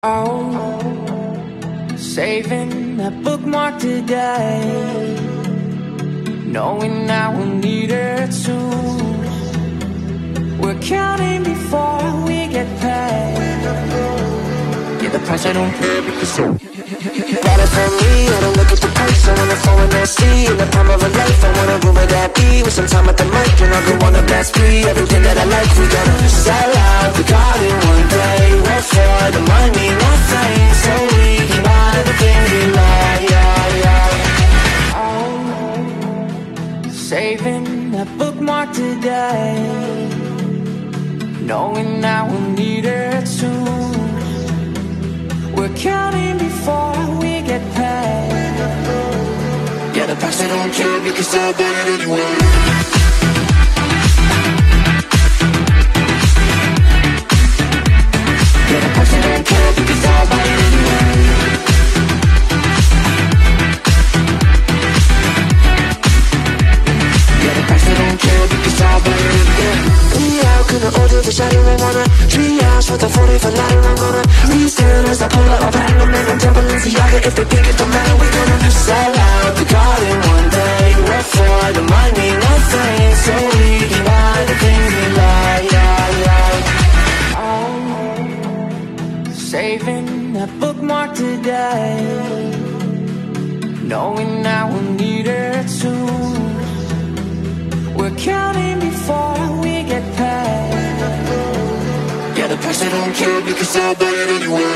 Oh, saving that bookmark today, knowing I will need it soon. We're counting before we get paid. Yeah, the price I don't care because so got it for me, I don't look at the price. I wanna fall in that sea, in the palm of a life. I wanna go where that be, with some time at the mic. And I'll go on a blast spree, everything that I like. We gonna sell out, we got it one day. What for? The money, nothing, so we can buy the things we like, yeah, yeah. Oh, saving that bookmark today, knowing I will need it soon. We're counting before we get paid. Yeah, the price I don't care because I'll buy it anyway. Yeah, the price I don't care because I'll buy it anyway. Yeah, the price I don't care because I'll buy it anyway. 그는 어디서 샤이를 원해 3 hours for the 40 for light I'm gonna resell as I pull out a bang man I'm double Balenciaga if they think it don't matter we gonna sell out the garden one day. What for? The money, nothing, so we can buy the things we like, yeah, yeah. Oh, saving that bookmark today, knowing I will need it soon. We're counting before we get paid. Yeah, the price I don't care because I'll buy it anyway.